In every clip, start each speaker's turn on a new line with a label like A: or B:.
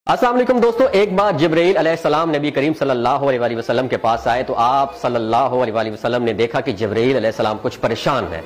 A: السلام علیکم دوستو، ایک بار جبرائیل علیہ السلام نبی کریم صلی اللہ علیہ وسلم کے پاس آئے تو آپ صلی اللہ علیہ وسلم نے دیکھا کہ جبرائیل علیہ السلام کچھ پریشان ہے۔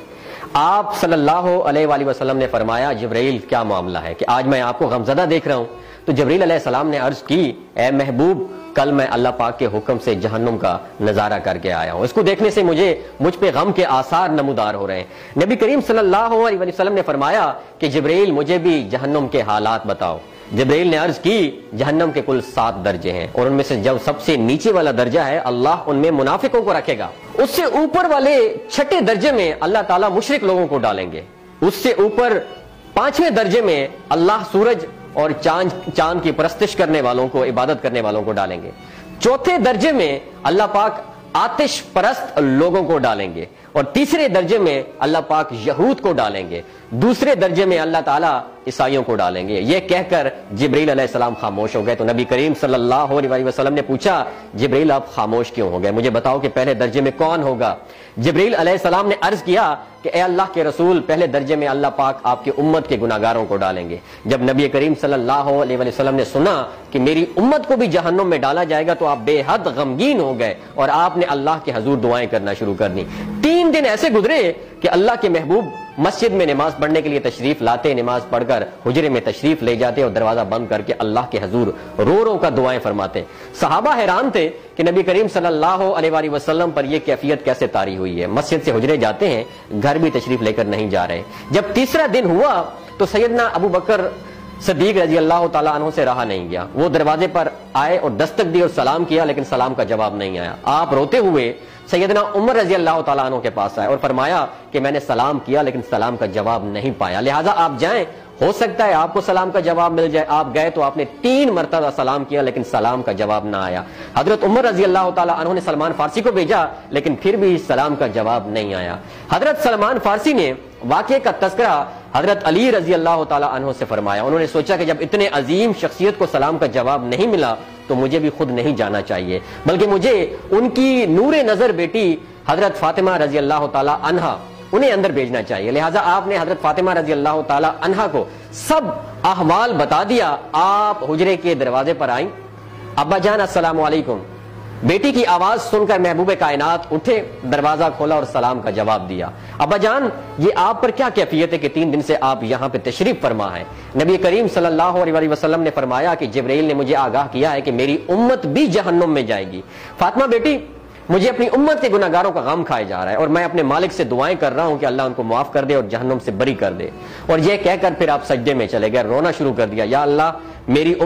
A: آپ صلی اللہ علیہ وسلم نے فرمایا، جبرائیل کیا معاملہ ہے کہ آج میں آپ کو غمزدہ دیکھ رہا ہوں؟ تو جبرائیل علیہ السلام نے عرض کی، اے محبوب، کل میں اللہ پاک کے حکم سے جہنم کا نظارہ کر کے آیا ہوں، اس کو دیکھنے سے مجھ پہ غم کے آثار نمودار ہو رہے ہیں۔ نبی کریم صلی اللہ علیہ وسلم نے فرمایا کہ جبرائیل مجھے بھی جہنم کے حالات بتاؤ۔ جبرائیل نے عرض کی، جہنم کے کل 7 درجے ہیں اور ان میں سے جو سب سے نیچے والا درجہ ہے اللہ ان میں منافقوں کو رکھے گا، اس سے اوپر والے 6 درجے میں اللہ تعالیٰ مشرک لوگوں کو ڈالیں گے، اس سے اوپر 5ویں درجے میں اللہ سورج اور چاند کی پرستش کرنے والوں کو، عبادت کرنے والوں کو ڈالیں گے، 4تھے درجے میں اللہ پاک آتش پرست لوگوں کو ڈالیں گے، اور 3رے درجے میں اللہ پاک یہود کو ڈالیں گے، 2 درجے میں اللہ تعالیٰ عیسائیوں کو ڈالیں گے۔ یہ کہہ کر جبرائیل علیہ السلام خاموش ہو گئے تو نبی کریم صلی اللہ علیہ وسلم نے پوچھا، جبرائیل آپ خاموش کیوں ہو گئے؟ مجھے بتاؤ کہ پہلے درجے میں کون ہوگا؟ جبرائیل علیہ السلام نے عرض کیا کہ اے اللہ کے رسول، پہلے درجے میں اللہ پاک آپ کی امت کے گناہگاروں کو ڈالیں گے۔ جب نبی کریم صلی اللہ علیہ وسلم نے سنا کہ میری امت کو بھی جہنم میں ڈالا جائے گا تو آپ بے حد غمگین ہو گئے اور آپ نے اللہ کے حضور دعائیں کرنا شروع کر دی۔ 3 دن ایسے گزرے کہ اللہ کے محبوب مسجد میں نماز پڑھنے کے لیے تشریف لاتے، نماز پڑھ کر حجرے میں تشریف لے جاتے اور دروازہ بند کر کے اللہ کے حضور رو کر دعائیں فرماتے۔ صحابہ حیران تھے کہ نبی کریم صلی اللہ علیہ وسلم پر یہ کیفیت کیسے طاری ہوئی ہے، مسجد سے حجرے جاتے ہیں، گھر بھی تشریف لے کر نہیں جا رہے۔ جب 3را دن ہوا تو سیدنا ابو بکر صدیق رضی اللہ تعالیٰ عنہ سے رہا نہیں گیا، وہ دروازے پر آئے اور دستک دی اور سلام کیا، لیکن سلام کا جواب نہیں آیا۔ آپ روتے ہوئے سیدنا عمر رضی اللہ تعالیٰ عنہ کے پاس آئے اور فرمایا کہ میں نے سلام کیا لیکن سلام کا جواب نہیں پایا، لہٰذا آپ جائیں، ہو سکتا ہے آپ کو سلام کا جواب مل جائے۔ آپ گئے تو آپ نے 3 مرتبہ سلام کیا لیکن سلام کا جواب نہ آیا۔ حضرت عمر رضی اللہ تعالیٰ عنہ نے سلمان فارسی کو بھیجا لیکن پھر بھی سلام کا جواب نہیں آیا۔ حضرت سلمان فارسی نے واقعے کا تذکرہ حضرت علی رضی اللہ تعالیٰ عنہ سے فرمایا۔ انہوں نے سوچا کہ جب اتنے عظیم شخصیت کو سلام کا جواب نہیں ملا تو مجھے بھی خود نہیں جانا چاہیے، بلکہ مجھے ان کی نور نظر بیٹی حضرت فاطمہ رضی اللہ تعالیٰ عنہا انہیں اندر بھیجنا چاہیے۔ لہٰذا آپ نے حضرت فاطمہ رضی اللہ تعالیٰ عنہا کو سب احوال بتا دیا۔ آپ حجرے کے دروازے پر آئیں، ابا جان السلام علیکم۔ بیٹی کی آواز سن کر محبوب کائنات اٹھے، دروازہ کھولا اور سلام کا جواب دیا۔ ابا جان، یہ آپ پر کیا کیفیت ہے کہ 3 دن سے آپ یہاں پہ تشریف فرما ہے؟ نبی کریم صلی اللہ علیہ وسلم نے فرمایا کہ جبرائیل نے مجھے آگاہ کیا ہے کہ میری امت بھی جہنم میں جائے گی۔ فاطمہ بیٹی، مجھے اپنی امت کے گناہگاروں کا غم کھائے جا رہا ہے اور میں اپنے مالک سے دعائیں کر رہا ہوں کہ اللہ ان کو معاف کر دے اور جہنم سے بری کر دے۔ اور یہ کہہ کر پھر آپ سجدے میں چلے گئے، رونا شروع کر دیا، یا اللہ میری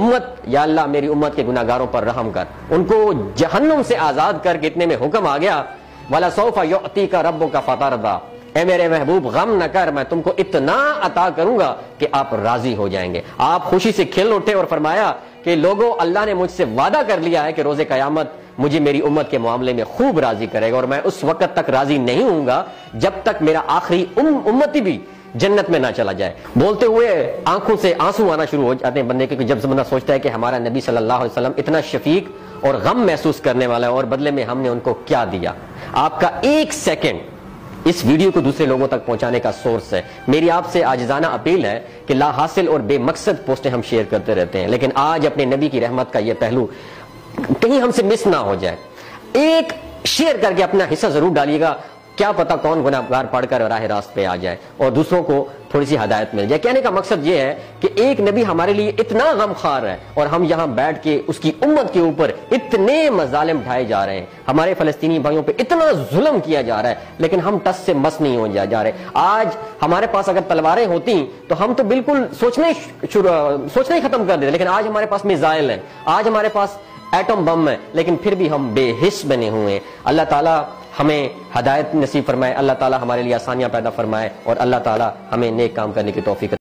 A: امت کے گناہگاروں پر رحم کر، ان کو جہنم سے آزاد کر کے اتنے میں حکم آ گیا، وَلَسَوْفَ يُعْطِيكَ رَبُّكَ فَتَرْضَىٰ، اے میرے محبوب غم نہ کر، میں تم کو اتنا عطا کروں گا کہ آپ راضی ہو جائیں گے۔ آپ خوشی سے کھل اٹھے اور فرمایا کہ لوگوں، اللہ نے مجھ سے وعدہ کر لیا ہے کہ روز قیامت مجھے میری امت کے معاملے میں خوب راضی کرے گا، اور میں اس وقت تک راضی نہیں ہوں گا جب تک میرا آخری امتی بھی جنت میں نہ چلا جائے۔ بولتے ہوئے آنکھوں سے آنسو آنا شروع ہو جاتے ہیں بندے کے، جب بندہ سوچتا ہے کہ ہمارا نبی صلی اللہ علیہ وسلم اتنا شفیق اور غم محسوس کرنے والا ہے اور بدلے میں ہم نے ان کو کیا دیا۔ آپ کا 1 سیکنڈ اس ویڈیو کو دوسرے لوگوں تک پہنچانے کا سورس ہے۔ میری آپ سے عاجزانہ اپیل ہے کہ لا حاصل اور بے مقصد پوسٹیں ہم شیئر کرتے رہتے ہیں، لیکن آج اپنے نبی کی رحمت کا یہ پہلو کہیں ہم سے مس نہ ہو جائے۔ ایک شیئر کر کے اپنا حصہ ضرور ڈالیے گا، کیا پتا کون گناہگار پڑھ کر راہ راست پہ آ جائے اور دوسروں کو تھوڑی سی ہدایت مل جائے۔ کہنے کا مقصد یہ ہے کہ ایک نبی ہمارے لیے اتنا غم خار ہے اور ہم یہاں بیٹھ کے اس کی امت کے اوپر اتنے مظالم ڈھائے جا رہے ہیں، ہمارے فلسطینی بھائیوں پہ اتنا ظلم کیا جا رہا ہے، لیکن ہم ٹس سے مس نہیں ہو جا رہے۔ آج ہمارے پاس اگر تلواریں ہوتی تو ہم تو بالکل سوچنا ہی ختم کر دیتے، لیکن آج ہمارے پاس میزائل ہیں، آج ہمارے پاس ایٹم بم ہے، لیکن پھر بھی ہم بے حس بنے ہوئے ہیں۔ اللہ تعالیٰ ہمیں ہدایت نصیب فرمائے، اللہ تعالیٰ ہمارے لیے آسانیاں پیدا فرمائے اور اللہ تعالیٰ ہمیں نیک کام کرنے کی توفیق